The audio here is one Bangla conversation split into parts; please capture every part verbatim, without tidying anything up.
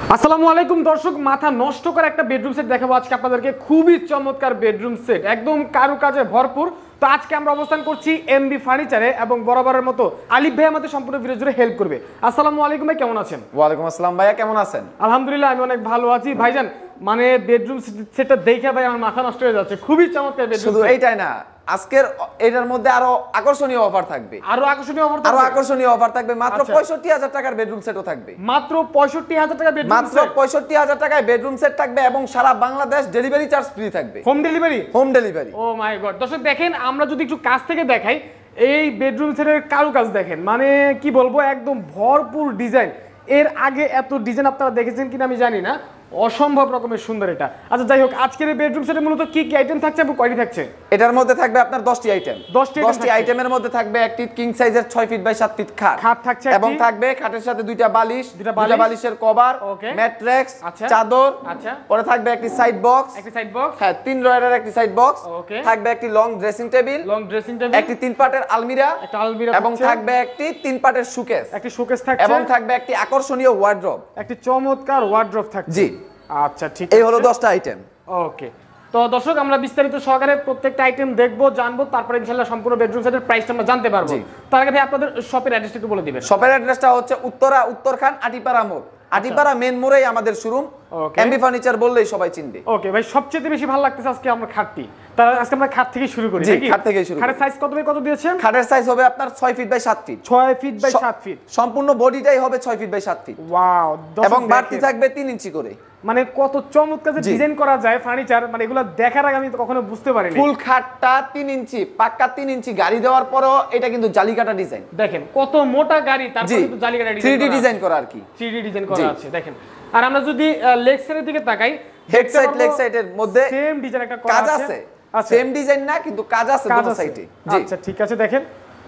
আসসালামু আলাইকুম দর্শক, মাথা নষ্ট করে একটা বেডরুম সেট দেখাবো আজকে আপনাদেরকে। খুবই চমৎকার বেডরুম সেট, একদম কারুকাজে ভরপুর। তো আজকে আমরা অবস্থান করছি এম.বি ফার্নিচারে এবং বরাবরের মতো আলিফ ভাই আমাদের সম্পূর্ণ ভিডিও জুড়ে হেল্প করবে। আসসালামু আলাইকুম ভাই, কেমন আছেন? ওয়ালাইকুম আসসালাম ভাইয়া, কেমন আছেন? আলহামদুলিল্লাহ আমি অনেক ভালো আছি। ভাইজান মানে বেডরুম সেটটা দেখে ভাই আমার মাথা নষ্ট হয়ে যাচ্ছে, খুবই চমৎকার বেডরুম। শুধু এইটাই না, আজকের এটার মধ্যে আরো আকর্ষণীয় অফার থাকবে। আরো আকর্ষণীয় অফার থাকবে? আরো আকর্ষণীয় অফার থাকবে। মাত্র পঁয়ষট্টি হাজার টাকার বেডরুম সেটও থাকবে। মাত্র পঁয়ষট্টি হাজার টাকা বেডরুম সেট? মাত্র পঁয়ষট্টি হাজার টাকায় বেডরুম সেট থাকবে এবং সারা বাংলাদেশ ডেলিভারি চার্জ ফ্রি থাকবে। Home delivery? Home delivery. Oh my god. দর্শক দেখেন, আমরা যদি একটু কাছ থেকে দেখাই এই বেডরুম সেটের কারুকাজ দেখেন, মানে কি বলবো, একদম ভরপুর ডিজাইন। এর আগে এত ডিজাইন আপনারা দেখেছেন কিনা আমি জানি না, অসম্ভব রকমের সুন্দর এটা। আচ্ছা যাই হোক, আজকের এই বেডরুম সেটে মূলত কি কি আইটেম থাকছে এবং কয়টি থাকছে? এটার মধ্যে থাকবে আপনার দশটি আইটেম। দশটি আইটেমের মধ্যে থাকবে একটি কিং সাইজের ছয় ফিট বাই সাত ফিট খাট খাট থাকছে এবং থাকবে খাটের সাথে দুইটা বালিশ, দুইটা বালিশের কভার, ম্যাট্রেক্স, চাদর। আচ্ছা, পরে থাকবে একটি সাইড বক্স, একটি সাইড বক্স, হ্যাঁ তিন ড্রয়ারের একটি সাইড বক্স, থাকবে একটি long dressing table, long dressing table, একটি তিন পাটের আলমিরা, একটা আলমিরা এবং থাকবে একটি তিন পাটের শোকেস, একটি শোকেস থাকছে, এবং থাকবে একটি আকর্ষণীয় ওয়ার্ড্রপ, একটি চমৎকার ওয়ার্ড্রপ থাকছে। জি আচ্ছা ঠিক আছে, এই হলো দশটা আইটেম। ওকে, তো দর্শক আমরা বিস্তারিত সহকারে প্রত্যেকটা আইটেম দেখবো, জানবো, তারপরে ইনশাআল্লাহ সম্পূর্ণ বেডরুম সেটের প্রাইসটা আমরা জানতে পারবো। তার আগে ভাই আপনাদের শপের অ্যাড্রেসটা একটু বলে দিবেন। শপের অ্যাড্রেসটা হচ্ছে উত্তরা উত্তরখান আটিপাড়া মোড়। আটিপাড়া মেন মোড়েই আমাদের শোরুম। এম.বি ফার্নিচার বললেই সবাই চিনবে। ওকে ভাই, সবচেয়ে বেশি ভালো লাগতেছে আজকে আমরা খাটটি। তাহলে আজকে আমরা খাট থেকে শুরু করি। জি, খাট থেকে শুরু। খাটের সাইজ কত বাই কত দিয়েছেন? খাটের সাইজ হবে আপনার ছয় ফিট বাই সাত ফিট। ছয় ফিট বাই সাত ফিট। সম্পূর্ণ বডিটাই হবে ছয় ফিট বাই সাত ফিট। ওয়াও, এবং বাড়তি থাকবে তিন ইঞ্চি করে। মানে কত চমৎকার যে ডিজাইন করা যায় ফার্নিচার, মানে এগুলো দেখার আগে আমি তো কখনো বুঝতে পারিনি। ফুল খাটটা তিন ইঞ্চি, পাক্কা তিন ইঞ্চি গাড়ি দেওয়ার পরও এটা কিন্তু জালি কাটা ডিজাইন। দেখেন কত মোটা গাড়ি, তারপরে কিন্তু জালি কাটা ডিজাইন, থ্রি ডি ডিজাইন করা আর কি। থ্রি ডি ডিজাইন করা আছে দেখেন। আর আমরা যদি লেগ সাইডের দিকে তাকাই, হেড সাইড লেগ সাইডের মধ্যে সেম ডিজাইন একটা করা কাজ আছে। সেম ডিজাইন না, কিন্তু কাজ আছে দুটো সাইডে। জি আচ্ছা ঠিক আছে, দেখেন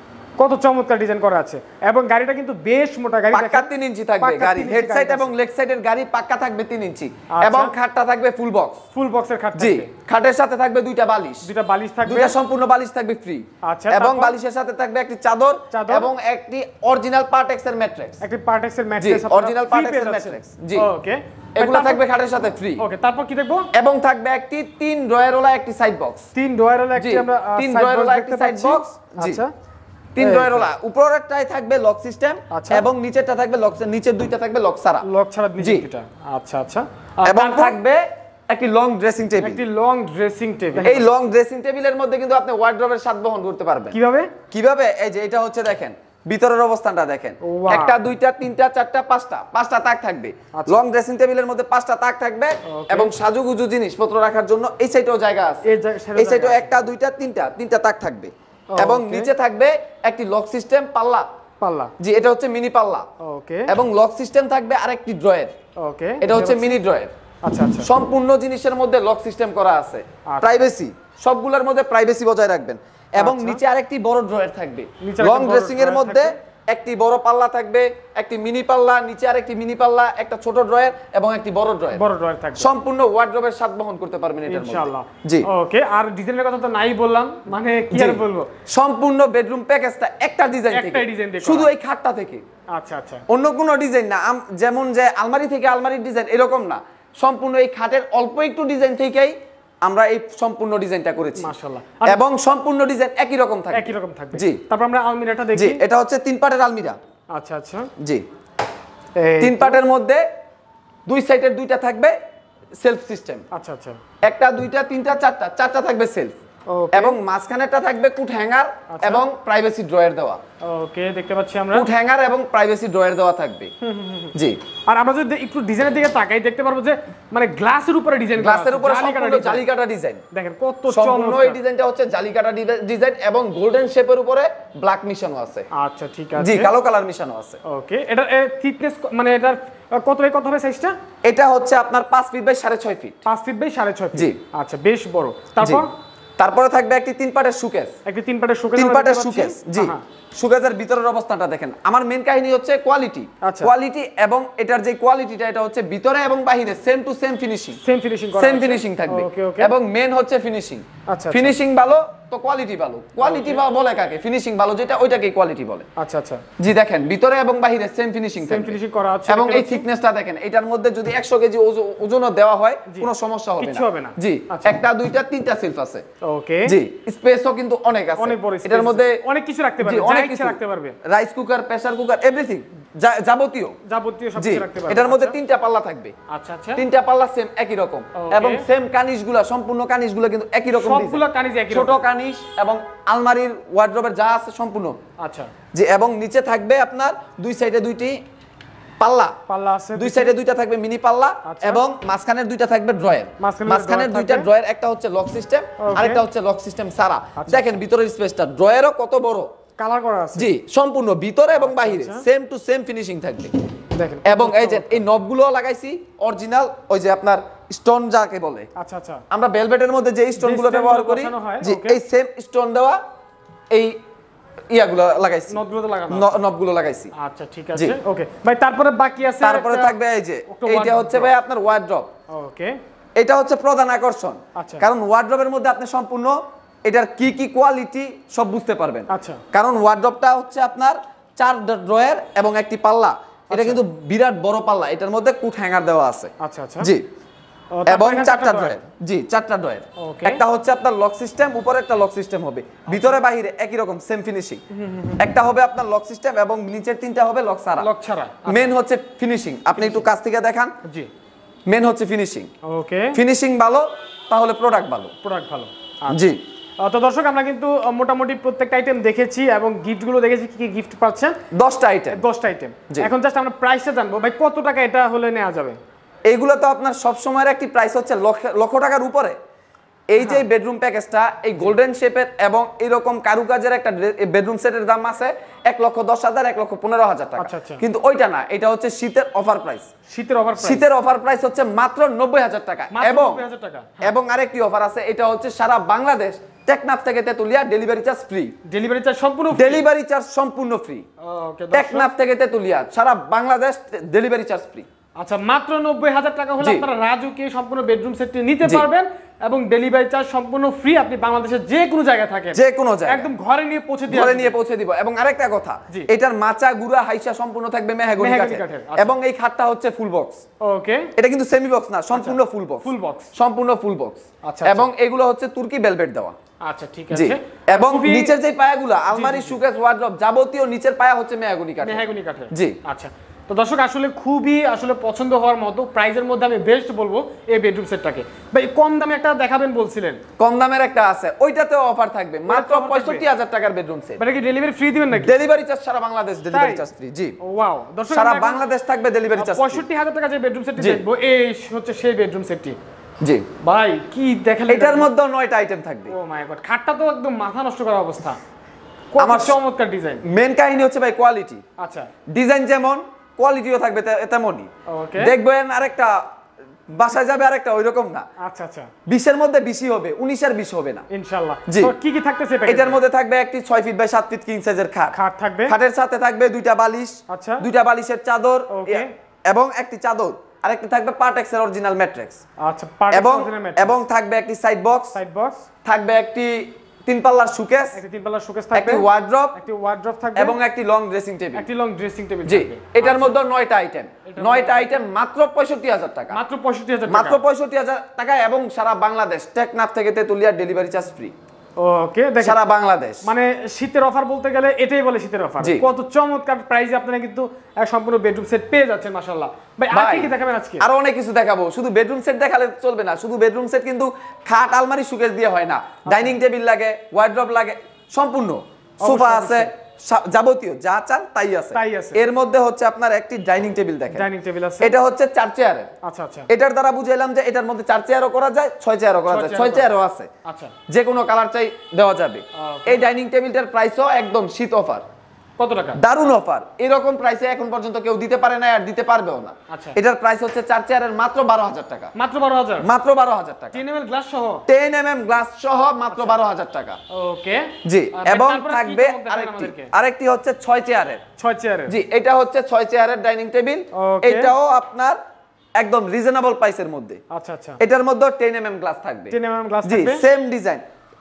কত চমৎকার ডিজাইন করা আছে এবং গাড়িটা কিন্তু বেশ মোটা গাড়ি, পাক্কা তিন ইঞ্চি থাকবে গাড়ি। হেড সাইড এবং লেগ সাইডের গাড়ি পাক্কা থাকবে তিন ইঞ্চি এবং খাটটা থাকবে ফুল বক্স। ফুল বক্সের খাট জি, থাকবে। খাটের সাথে থাকবে দুইটা বালিশ, দুইটা বালিশ থাকবে, দুইটা সম্পূর্ণ বালিশ থাকবে ফ্রি। আচ্ছা, এবং বালিশের সাথে থাকবে একটি চাদর এবং একটি অরিজিনাল পার্টেক্স এর ম্যাট্রেক্স। একটি পার্টেক্স এর ম্যাট্রেক্স, অরিজিনাল পার্টেক্স এর ম্যাট্রেক্স। জি ওকে, এগুলো থাকবে খাটের সাথে ফ্রি। ওকে, তারপর কি দেখবো? এবং থাকবে একটি তিন ড্রয়ারওয়ালা একটি সাইড বক্স। তিন ড্রয়ারওয়ালা একটি আমরা তিন ড্রয়ারওয়ালা একটি সাইড বক্স। আচ্ছা, তিন ড্রয়ারওয়ালা। উপরেরটাই থাকবে লক সিস্টেম এবং নিচেরটা থাকবে লক, নিচের দুইটা থাকবে লক ছাড়া। লক ছাড়া নিচের দুইটা। আচ্ছা আচ্ছা, এবং থাকবে একটি লং ড্রেসিং টেবিল। একটি লং ড্রেসিং টেবিল। এই লং ড্রেসিং টেবিলের মধ্যে কিন্তু আপনি ওয়ার্ড্রবের স্বাদ বহন করতে পারবেন। কিভাবে কিভাবে? এই যে এটা হচ্ছে দেখেন, ভিতরের অবস্থানটা দেখেন, একটা দুইটা তিনটা চারটা পাঁচটা পাঁচটা তাক থাকবে। লং ড্রেসিং টেবিলের মধ্যে পাঁচটা তাক থাকবে এবং সাজুগুজু জিনিসপত্র রাখার জন্য এই সাইডেও জায়গা আছে। এই সাইডেও একটা দুইটা তিনটা তিনটা তাক থাকবে এবং নিচে থাকবে একটি লক সিস্টেম পাল্লা। পাল্লা, জি এটা হচ্ছে মিনি পাল্লা। ওকে, এবং লক সিস্টেম থাকবে আরেকটি ড্রয়ার। ওকে, এটা হচ্ছে মিনি ড্রয়ার। আচ্ছা আচ্ছা, সম্পূর্ণ জিনিসের মধ্যে লক সিস্টেম করা আছে। প্রাইভেসি, সবগুলোর মধ্যে প্রাইভেসি বজায় রাখবেন। এবং নিচে আরেকটি বড় ড্রয়ার থাকবে। লং ড্রেসিং এর মধ্যে একটি বড় পাল্লা থাকবে, একটি মিনি পাল্লা, নিচে আরেকটি মিনি পাল্লা, একটা ছোট ড্রয়ার এবং একটি বড় ড্রয়ার। বড় ড্রয়ার থাকবে। সম্পূর্ণ ওয়ার্ড্রোবের স্বাদ বহন করতে পারবেন এটার মধ্যে ইনশাআল্লাহ। জি ওকে, আর ডিজাইনের কথা তো নাই বললাম, মানে কি আর বলবো, সম্পূর্ণ বেডরুম প্যাকেজটা একটা ডিজাইন থেকে, একটা ডিজাইন থেকে, শুধু এই খাটটা থেকে। আচ্ছা আচ্ছা, অন্য কোনো ডিজাইন না, যেমন যে আলমারি থেকে আলমারির ডিজাইন এরকম না, সম্পূর্ণ এই খাটের অল্প একটু ডিজাইন থেকেই আমরা এই সম্পূর্ণ ডিজাইনটা করেছি মাশাআল্লাহ। এবং সম্পূর্ণ ডিজাইন একই রকম থাকবে, একই রকম থাকবে। জি, তারপর আমরা আলমিরাটা দেখি। জি এটা হচ্ছে তিন পাটের আলমিরা। আচ্ছা আচ্ছা, জি তিন পাটের মধ্যে দুই সাইডের দুইটা থাকবে সেলফ সিস্টেম। আচ্ছা আচ্ছা, একটা দুইটা তিনটা চারটা চারটা থাকবে সেলফ এবং মাঝখানেরটা থাকবে কুট হ্যাঙ্গার এবং প্রাইভেসি ড্রয়ার দেওয়া। ওকে, দেখতে পাচ্ছি আমরা কুট হ্যাঙ্গার এবং প্রাইভেসি ড্রয়ার দেওয়া থাকবে। জি, আর আমরা যদি একটু ডিজাইনের দিকে তাকাই দেখতে পারবো যে মানে গ্লাসের উপরে ডিজাইন, গ্লাসের উপরে সম্পূর্ণ জালি কাটা ডিজাইন। দেখেন কত সম্পূর্ণ এই ডিজাইনটা হচ্ছে জালি কাটা ডিজাইন এবং গোল্ডেন শেপের উপরে ব্ল্যাক মিশানো আছে। আচ্ছা ঠিক আছে, জি কালো কালার মিশানো আছে। ওকে, এটা থিকনেস মানে এটার কত বাই কত হবে সাইজটা? এটা হচ্ছে আপনার পাঁচ ফিট বাই সাড়ে ছয় ফিট। পাঁচ ফিট বাই সাড়ে ছয় ফিট। জি আচ্ছা, বেশ বড়। তারপর তারপরে থাকবে একটি তিন পাটের শোকেস। একটি তিন পাটের শোকেস, তিন পাটের শোকেস। জি, শোকেসের ভিতরের অবস্থানটা দেখেন। আমার মেন কাহিনী হচ্ছে কোয়ালিটি, কোয়ালিটি এবং এটার যে কোয়ালিটিটা এটা হচ্ছে ভিতরে এবং বাইরে same to same finishing, same finishing করা, সেম ফিনিশিং থাকবে। এবং মেন হচ্ছে ফিনিশিং। আচ্ছা, ফিনিশিং ভালো, তো কোয়ালিটি ভালো কোয়ালিটি বা বলে কাকে ফিনিশিং ভালো যেটা ওইটাকেই কোয়ালিটি বলে আচ্ছা আচ্ছা জি দেখেন ভিতরে এবং বাইরে সেম ফিনিশিং সেম ফিনিশিং করা আছে এবং এই থিকনেসটা দেখেন এটার মধ্যে যদি একশো কেজি ওজনও দেওয়া হয় কোনো সমস্যা হবে না কিছু হবে না জি একটা দুইটা তিনটা সেলফ আছে ওকে জি স্পেসও কিন্তু অনেক আছে অনেক বড় এটার মধ্যে অনেক কিছু রাখতে পারবে অনেক কিছু রাখতে পারবে rice cooker pressure cooker everything যাবতীয় যাবতীয় সব কিছু রাখতে পারবে এটার মধ্যে তিনটা পাল্লা থাকবে আচ্ছা আচ্ছা তিনটা পাল্লা সেম একই রকম এবং সেম কানিশগুলো সম্পূর্ণ কানিশগুলো কিন্তু একই রকম সবগুলো কানিশ একই রকম ছোট কানিশ এবং আলমারির ওয়ার্ড্রোবের যা আছে সম্পূর্ণ আচ্ছা জি এবং নিচে থাকবে আপনার দুই সাইডে দুইটি পাল্লা পাল্লা আছে দুই সাইডে দুইটা থাকবে মিনি পাল্লা এবং মাঝখানের দুইটা থাকবে ড্রয়ার মাঝখানের দুইটা ড্রয়ার একটা হচ্ছে লক সিস্টেম আরেকটা হচ্ছে লক সিস্টেম সারা দেখেন ভিতরের স্পেসটা ড্রয়ারও কত বড় কালার করা আছে জি সম্পূর্ণ ভিতরে এবং বাইরে সেম টু সেম ফিনিশিং থাকবে দেখেন এবং এই যে এই নবগুলো লাগাইছি অরিজিনাল ওই যে আপনার স্টোন যাকে বলে আচ্ছা আচ্ছা আমরা ভেলভেটের মধ্যে যে স্টোনগুলো ব্যবহার করি জি এই সেম স্টোন দেওয়া এই ইয়াগুলো লাগাইছি নবগুলো লাগানো নবগুলো লাগাইছি আচ্ছা ঠিক আছে ওকে ভাই তারপরে বাকি আছে তারপরে থাকবে এই যে এইটা হচ্ছে ভাই আপনার ওয়ার্ড্রপ ওকে এটা হচ্ছে প্রধান আকর্ষণ কারণ ওয়ার্ড্রপের মধ্যে আপনি সম্পূর্ণ এটার কি কি কোয়ালিটি সব বুঝতে পারবেন আচ্ছা কারণ ওয়ার্ড্রপটা হচ্ছে আপনার চার ড্রয়ার এবং একটি পাল্লা এটা কিন্তু বিরাট বড় পাল্লা এটার মধ্যে কুট হ্যাঙ্গার দেওয়া আছে আচ্ছা আচ্ছা জি এবং চারটা ড্রয়ার জি চারটা ড্রয়ার একটা হচ্ছে আপনার লক সিস্টেম উপরে একটা লক সিস্টেম হবে ভিতরে বাইরে একই রকম সেম ফিনিশিং একটা হবে আপনার লক সিস্টেম এবং নিচের তিনটা হবে লক ছাড়া লক ছাড়া মেন হচ্ছে ফিনিশিং আপনি একটু কাছ থেকে দেখান জি মেন হচ্ছে ফিনিশিং ওকে ফিনিশিং ভালো তাহলে প্রোডাক্ট ভালো প্রোডাক্ট ভালো জি তো দর্শক আমরা কিন্তু মোটামুটি প্রত্যেকটা আইটেম দেখেছি এবং গিফটগুলো দেখেছি কি কি গিফট পাচ্ছেন দশটা আইটেম দশটা আইটেম এখন জাস্ট আমরা প্রাইসটা জানবো ভাই কত টাকা এটা হলে নেওয়া যাবে এইগুলো তো আপনার সব সময়ের একটি প্রাইস হচ্ছে লক্ষ টাকার উপরে এই যে বেডরুম প্যাকেজটা এই গোল্ডেন শেপের এবং এরকম কারুকাজের একটা বেডরুম সেটের দাম আছে এক লক্ষ দশ হাজার এক লক্ষ পনেরো হাজার টাকা কিন্তু ওইটা না এটা হচ্ছে শীতের অফার প্রাইস শীতের অফার প্রাইস শীতের অফার প্রাইস হচ্ছে মাত্র নব্বই হাজার টাকা এবং এবং আরেকটি অফার আছে এটা হচ্ছে সারা বাংলাদেশ টেকনাফ থেকে Tetulia delivery charge free delivery charge সম্পূর্ণ ডেলিভারি চার্জ সম্পূর্ণ ফ্রি ওকে টেকনাফ থেকে তেতুলিয়া সারা বাংলাদেশ ডেলিভারি চার্জ ফ্রি আচ্ছা মাত্র নব্বই হাজার টাকা হলে আপনারা রাজুকে সম্পূর্ণ বেডরুম সেটটি নিতে পারবেন এবং ডেলিভারি চার্জ সম্পূর্ণ ফ্রি আপনি বাংলাদেশের যে কোনো জায়গায় থাকেন যে কোনো জায়গায় একদম ঘরে নিয়ে পৌঁছে দিয়ে ঘরে নিয়ে পৌঁছে দিব এবং আরেকটা কথা এটার মাচা গুড়া হাইসা সম্পূর্ণ থাকবে মেহগনি কাঠের এবং এই খাটটা হচ্ছে ফুল বক্স ওকে এটা কিন্তু সেমি বক্স না সম্পূর্ণ ফুল বক্স ফুল বক্স সম্পূর্ণ ফুল বক্স আচ্ছা এবং এগুলো হচ্ছে তুর্কি ভেলভেট দেওয়া আচ্ছা ঠিক আছে এবং নিচের যে পায়াগুলো আলমারি শোকেস ওয়ার্ড্রপ যাবতীয় নিচের পায়া হচ্ছে মেহগনি কাঠের মেহগনি কাঠের জি আচ্ছা তো দর্শক আসলে খুবই আসলে পছন্দ হওয়ার মতো প্রাইজের মধ্যে আমি বেস্ট বলবো এই বেডরুম সেটটাকে ভাই কম দামে একটা দেখাবেন বলছিলেন কম দামের একটা আছে ওইটাতেও অফার থাকবে মাত্র পঁয়ষট্টি হাজার টাকার বেডরুম সেট মানে কি ডেলিভারি ফ্রি দিবেন নাকি ডেলিভারি চার্জ সারা বাংলাদেশ ডেলিভারি চার্জ ফ্রি জি ওয়াও দর্শক সারা বাংলাদেশ থাকবে ডেলিভারি চার্জ পঁয়ষট্টি হাজার টাকা যে বেডরুম সেটটি দেখবো এই হচ্ছে সেই বেডরুম সেটটি জি ভাই কি দেখালেন এটার মধ্যে নয়টা আইটেম থাকবে ও মাই গড খাটটা তো একদম মাথা নষ্ট করার অবস্থা আমার চমৎকার ডিজাইন মেন কাহিনী হচ্ছে ভাই কোয়ালিটি আচ্ছা ডিজাইন যেমন কোয়ালিটিও থাকবে তেমনই দেখবেন আরেকটা বাসায় যাবে আরেকটা ওইরকম না আচ্ছা আচ্ছা বিশের মধ্যে বেশি হবে উনিশ এর বিশ হবে না ইনশাআল্লাহ জি কি কি থাকতেছে এটার মধ্যে থাকবে একটি ছয় ফিট বাই সাত ফিট কিং সাইজের খাট খাট থাকবে খাটের সাথে থাকবে দুইটা বালিশ আচ্ছা দুইটা বালিশের চাদর এবং একটি চাদর আরেকটি থাকবে পার্টেক্সের অরিজিনাল ম্যাট্রিক্স আচ্ছা পার্টেক্স অরিজিনাল ম্যাট্রিক্স এবং থাকবে একটি সাইড বক্স সাইড বক্স থাকবে একটি তিন পাল্লার শোকেস একটি তিন পাল্লার শোকেস থাকবে একটি ওয়ার্ড্রপ একটি ওয়ার্ড্রপ থাকবে এবং একটি লং ড্রেসিং টেবিল একটি লং ড্রেসিং টেবিল জি এটার মধ্যে নয়টা আইটেম নয়টা আইটেম মাত্র পঁয়ষট্টি হাজার টাকা মাত্র পঁয়ষট্টি হাজার টাকা মাত্র পঁয়ষট্টি হাজার টাকা এবং সারা বাংলাদেশ টেকনাফ থেকে Tetulia delivery charge free okay দেখেন সারা বাংলাদেশ মানে শীতের অফার বলতে গেলে এটাই বলে শীতের অফার কত চমৎকার প্রাইসে আপনারা কিন্তু এক সম্পূর্ণ বেডরুম সেট পেয়ে যাচ্ছেন মাশাআল্লাহ ভাই আর কি কি দেখাবেন আজকে আরো অনেক কিছু দেখাবো শুধু বেডরুম সেট দেখালে চলবে না শুধু বেডরুম সেট কিন্তু খাট আলমারি শোকেস দিয়ে হয় না ডাইনিং টেবিল লাগে ওয়ার্ড্রপ লাগে সম্পূর্ণ সোফা আছে যাবতীয় যা চান তাই আছে এর মধ্যে হচ্ছে আপনার একটি ডাইনিং টেবিল দেখেন ডাইনিং টেবিল আছে এটা হচ্ছে চার চেয়ারের আচ্ছা আচ্ছা এটার দ্বারা বুঝাইলাম যে এটার মধ্যে চার চেয়ারও করা যায় ছয় চেয়ারও করা যায় ছয় চেয়ারও আছে আচ্ছা যে কোনো কালার চাই দেওয়া যাবে এই ডাইনিং টেবিলটার প্রাইসও একদম শীত অফার কত টাকা দারুন অফার এরকম প্রাইসে এখন পর্যন্ত কেউ দিতে পারে না আর দিতে পারবেও না আচ্ছা এটার প্রাইস হচ্ছে চার চেয়ারের মাত্র বারো হাজার টাকা মাত্র বারো হাজার মাত্র বারো হাজার টাকা টেন এমএম গ্লাস সহ টেন এমএম গ্লাস সহ মাত্র বারো হাজার টাকা ওকে জি এবং থাকবে আরেকটি আরেকটি হচ্ছে ছয় চেয়ারের ছয় চেয়ারের জি এটা হচ্ছে ছয় চেয়ারের ডাইনিং টেবিল এটাও আপনার একদম রিজনেবল প্রাইসের মধ্যে আচ্ছা আচ্ছা এটার মধ্যে টেন এমএম গ্লাস থাকবে টেন এমএম গ্লাস জি থাকবে সেম ডিজাইন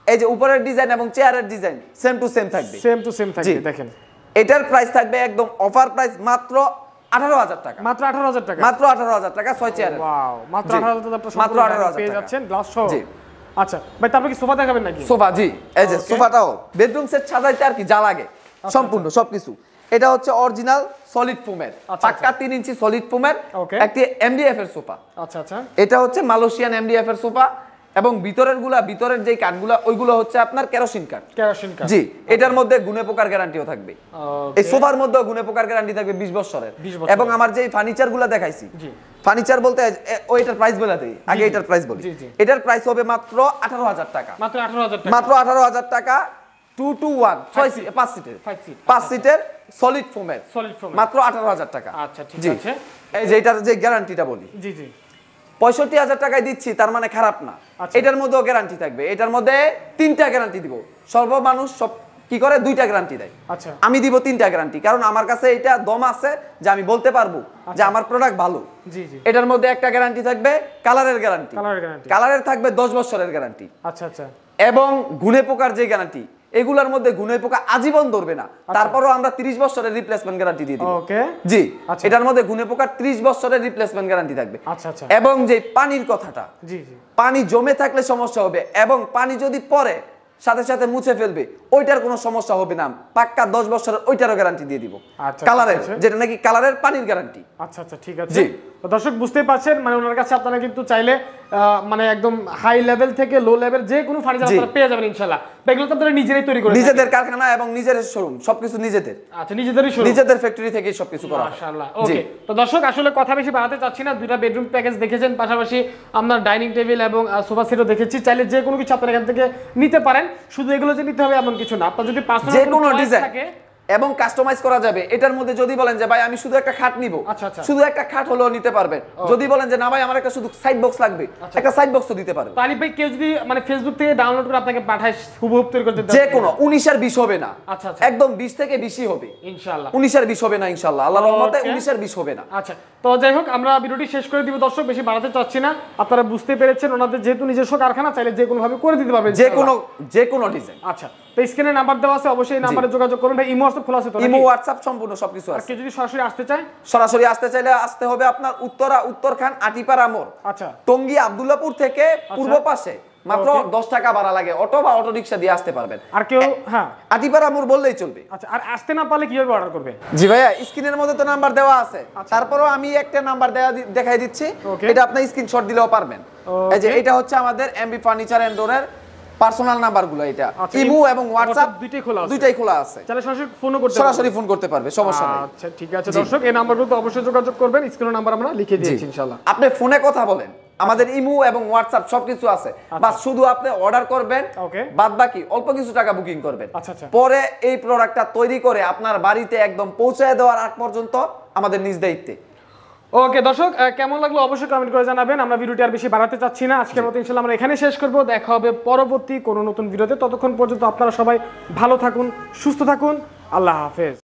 এই যে উপরের ডিজাইন এবং চেয়ারের ডিজাইন সেম টু সেম থাকবে সেম টু সেম থাকবে দেখেন এটার প্রাইস থাকবে একদম অফার প্রাইস মাত্র আঠারো হাজার টাকা মাত্র আঠারো হাজার টাকা মাত্র আঠারো হাজার টাকা ছয় চেয়ারের ওয়াও মাত্র আঠারো হাজার টাকা মাত্র আঠারো হাজার পেয়ে টাকা যাচ্ছেন গ্লাস সহ জি আচ্ছা ভাই তারপর কি সোফা দেখাবেন নাকি সোফা জি এই যে সোফাটাও বেডরুম সেট সাজাইতে আর কি যা লাগে সম্পূর্ণ সবকিছু এটা হচ্ছে অরিজিনাল সলিড ফোমের পাক্কা তিন ইঞ্চি সলিড ফোমের একটি এমডিএফ এর সোফা আচ্ছা আচ্ছা এটা হচ্ছে মালয়েশিয়ান এমডিএফ এর সোফা এবং ভিতরের গুলা ভিতরের যে কাঠগুলা ওইগুলো হচ্ছে আপনার কেরোসিন কাঠ কেরোসিন কাঠ জি এটার মধ্যে গুণে পোকার গ্যারান্টিও থাকবে এই সোফার মধ্যে গুণে পোকার গ্যারান্টি থাকবে বিশ বছরের এবং আমার যে ফার্নিচার গুলা দেখাইছি জি ফার্নিচার বলতে ওইটার প্রাইস বলে দেই আগে এটার প্রাইস বলি এটার প্রাইস হবে মাত্র আঠারো হাজার টাকা মাত্র আঠারো হাজার টাকা মাত্র আঠারো হাজার টাকা টু টু ওয়ান ছয় সিট পাঁচ সিটের পাঁচ সিটের সলিড ফোমের সলিড ফোম মাত্র আঠারো হাজার টাকা আচ্ছা ঠিক আছে এই যে এটার যে গ্যারান্টিটা বলি জি জি পঁয়ষট্টি হাজার টাকায় দিচ্ছি তার মানে খারাপ না এটার মধ্যেও গ্যারান্টি থাকবে এটার মধ্যে তিনটা গ্যারান্টি দিব সর্ব মানুষ সব কি করে দুইটা গ্যারান্টি দেয় আচ্ছা আমি দিব তিনটা গ্যারান্টি কারণ আমার কাছে এটা দম আছে যে আমি বলতে পারবো যে আমার প্রোডাক্ট ভালো জি জি এটার মধ্যে একটা গ্যারান্টি থাকবে কালারের গ্যারান্টি কালারের গ্যারান্টি কালারের থাকবে দশ বছরের গ্যারান্টি আচ্ছা আচ্ছা এবং গুণে পোকার যে গ্যারান্টি এগুলোর মধ্যে গুণে পোকা আজীবন ধরবে না তারপরও আমরা ত্রিশ বছরের রিপ্লেসমেন্ট গ্যারান্টি দিয়ে দিব ওকে জি এটার মধ্যে গুণে পোকার ত্রিশ বছরের রিপ্লেসমেন্ট গ্যারান্টি থাকবে আচ্ছা আচ্ছা এবং যে পানির কথাটা জি জি পানি জমে থাকলে সমস্যা হবে এবং পানি যদি পড়ে সাথে সাথে মুছে ফেলবে ওইটার কোনো সমস্যা হবে না পাক্কা দশ বছরের ওইটারও গ্যারান্টি দিয়ে দিব আচ্ছা কালারের যেটা নাকি কালারের পানির গ্যারান্টি আচ্ছা আচ্ছা ঠিক আছে জি দর্শক বুঝতেই পারছেন মানে ওনার কাছে আপনারা কিন্তু চাইলে মানে একদম হাই লেভেল থেকে লো লেভেল যে কোনো ফার্নিচার আপনারা পেয়ে যাবেন ইনশাআল্লাহ এগুলো তো আপনারা নিজেরাই তৈরি করে নিজেদের কারখানা এবং নিজেদের শোরুম সবকিছু নিজেদের আচ্ছা নিজেদেরই শোরুম নিজেদের ফ্যাক্টরি থেকে সবকিছু করা মাশাআল্লাহ ওকে তো দর্শক আসলে কথা বেশি বাড়াতে চাচ্ছি না দুইটা বেডরুম প্যাকেজ দেখেছেন পাশাপাশি আমরা ডাইনিং টেবিল এবং সোফা সেটও দেখেছি চাইলে যে কোনো কিছু আপনারা এখান থেকে নিতে পারেন শুধু এগুলো যে নিতে হবে এমন কিছু না আপনার যদি পার্সোনাল যে কোনো ডিজাইন থাকে এবং কাস্টমাইজ করা যাবে এটার মধ্যে যদি বলেন যে ভাই আমি শুধু একটা খাট নিব শুধু একটা খাট হলেও নিতে পারবেন যদি বলেন যে না ভাই আমার একটা শুধু সাইড বক্স লাগবে একটা সাইড বক্সও দিতে পারবেন তাহলে ভাই কেউ যদি মানে ফেসবুক থেকে ডাউনলোড করে আপনাকে পাঠায় হুবহু তৈরি করতে যে কোনো উনিশ আর বিশ হবে না আচ্ছা আচ্ছা একদম বিশ থেকে বিশই হবে ইনশাআল্লাহ উনিশ আর বিশ হবে না ইনশাআল্লাহ আল্লাহর রহমতে উনিশ আর বিশ হবে না আচ্ছা তো যাই হোক আমরা ভিডিওটি শেষ করে দিব দর্শক বেশি বাড়াতে চাচ্ছি না আপনারা বুঝতে পেরেছেন ওনাদের যেহেতু নিজস্ব কারখানা চাইলে যে কোনো ভাবে করে দিতে পারবেন যে কোনো যে কোনো ডিজাইন আচ্ছা তো স্ক্রিনে নাম্বার দেওয়া আছে অবশ্যই এই নম্বরে যোগাযোগ করুন ভাই ইমো WhatsApp খোলা আছে তো ইমো WhatsApp সম্পূর্ণ সবকিছু আছে আর কেউ যদি সরাসরি আসতে চায় সরাসরি আসতে চাইলে আসতে হবে আপনার উত্তরা উত্তরখান আটিপাড়া মোড় আচ্ছা টঙ্গী আব্দুল্লাহপুর থেকে পূর্ব পাশে মাত্র দশ টাকা ভাড়া লাগে অটো বা অটো রিকশা দিয়ে আসতে পারবেন আর কেউ হ্যাঁ আটিপাড়া মোড় বললেই চলবে আচ্ছা আর আসতে না পারলে কিভাবে অর্ডার করবে জি ভাইয়া স্ক্রিনের মধ্যে তো নাম্বার দেওয়া আছে তারপরেও আমি একটা নাম্বার দেওয়া দেখাই দিচ্ছি এটা আপনি স্ক্রিনশট দিলেও পারবেন এই যে এটা হচ্ছে আমাদের এমবি ফার্নিচার এন্ড ডোরের পার্সোনাল নাম্বারগুলো এটা ইমো এবং WhatsApp দুইটাই খোলা আছে দুইটাই খোলা আছে তাহলে সরাসরি ফোনও করতে সরাসরি ফোন করতে পারবে সমস্যা নেই আচ্ছা ঠিক আছে দর্শক এই নাম্বারগুলো তো অবশ্যই যোগাযোগ করবেন স্ক্রিনে নাম্বার আমরা লিখে দিয়েছি ইনশাআল্লাহ আপনি ফোনে কথা বলেন আমাদের ইমো এবং WhatsApp সবকিছু আছে বাস শুধু আপনি অর্ডার করবেন বাদ বাকি অল্প কিছু টাকা বুকিং করবেন পরে এই প্রোডাক্টটা তৈরি করে আপনার বাড়িতে একদম পৌঁছায় দেওয়ার আগ পর্যন্ত আমাদের নিজ দায়িত্বে ওকে দর্শক কেমন লাগলো অবশ্যই কমেন্ট করে জানাবেন আমরা ভিডিওটি আর বেশি বাড়াতে চাচ্ছি না আজকের মতো ইনশাআল্লাহ আমরা এখানে শেষ করব দেখা হবে পরবর্তী কোনো নতুন ভিডিওতে ততক্ষণ পর্যন্ত আপনারা সবাই ভালো থাকুন সুস্থ থাকুন আল্লাহ হাফেজ